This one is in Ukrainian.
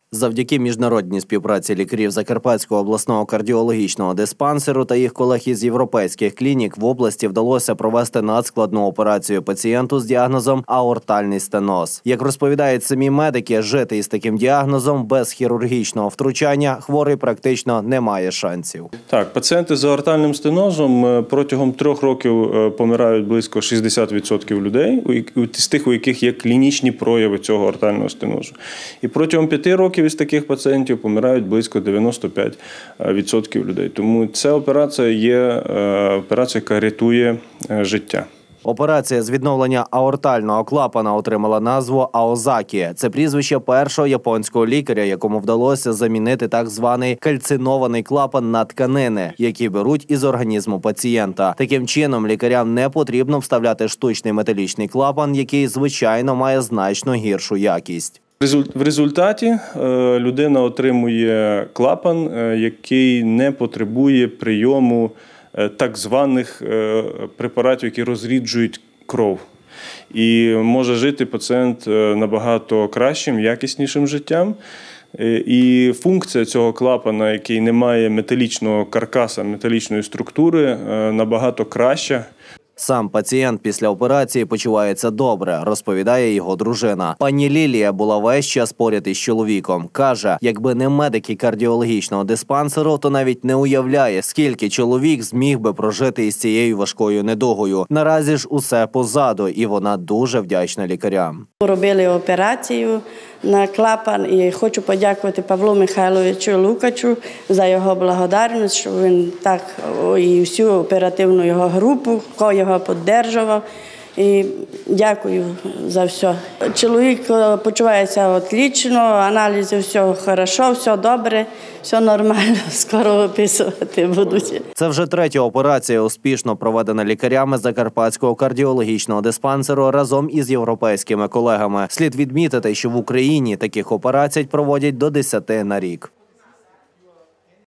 Завдяки міжнародній співпраці лікарів Закарпатського обласного кардіологічного диспансеру та їх колег із європейських клінік в області вдалося провести надскладну операцію пацієнту з діагнозом аортальний стеноз. Як розповідають самі медики, жити із таким діагнозом без хірургічного втручання хворий практично не має шансів. Так, пацієнти з аортальним стенозом протягом 3 років помирають близько 60% людей, з тих, у яких є клінічні прояви цього аортального стенозу. І протягом 5 років із таких пацієнтів помирають близько 95% людей. Тому ця операція є операція, яка рятує життя. Операція з відновлення аортального клапана отримала назву Аозакі. Це прізвище першого японського лікаря, якому вдалося замінити так званий кальцинований клапан на тканини, які беруть із організму пацієнта. Таким чином, лікарям не потрібно вставляти штучний металічний клапан, який, звичайно, має значно гіршу якість. В результаті людина отримує клапан, який не потребує прийому так званих препаратів, які розріджують кров. І може жити пацієнт набагато кращим, якіснішим життям. І функція цього клапана, який не має металічного каркаса, металічної структури, набагато краща. Сам пацієнт після операції почувається добре, розповідає його дружина. Пані Лілія була весь час поряд із чоловіком. Каже, якби не медики кардіологічного диспансеру, то навіть не уявляє, скільки чоловік зміг би прожити із цією важкою недугою. Наразі ж усе позаду, і вона дуже вдячна лікарям. Робили операцію на клапан і хочу подякувати Павлу Михайловичу Лукачу за його благодарність, що він так і всю оперативну його групу, хто його підтримував. І дякую за все. Чоловік почувається отлично, аналізи все хорошо, все добре, все нормально, скоро виписувати будуть. Це вже 3-я операція, успішно проведена лікарями Закарпатського кардіологічного диспансеру разом із європейськими колегами. Слід відмітити, що в Україні таких операцій проводять до 10 на рік.